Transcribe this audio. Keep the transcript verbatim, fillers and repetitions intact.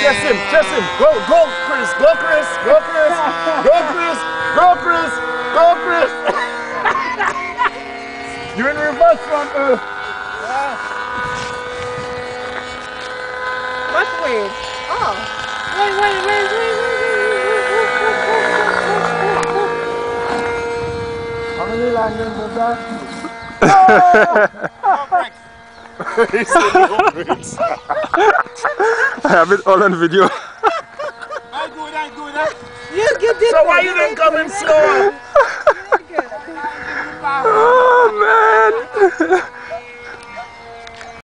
Chase him, chase him. Go, go, Chris, go, Chris, go, Chris, go, Chris, go, Chris, go, Chris. You're in reverse front, Earl. What way? Oh. Wait, wait, wait, wait, wait, wait. How many languages was that? I have it all on video. I good, I good, huh? You, you did So why good, you did didn't come in good. slow? You did good. Oh man.